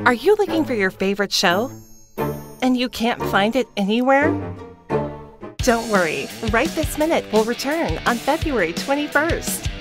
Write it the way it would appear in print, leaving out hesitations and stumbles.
Are you looking for your favorite show? And you can't find it anywhere? Don't worry, Right This Minute will return on February 21st.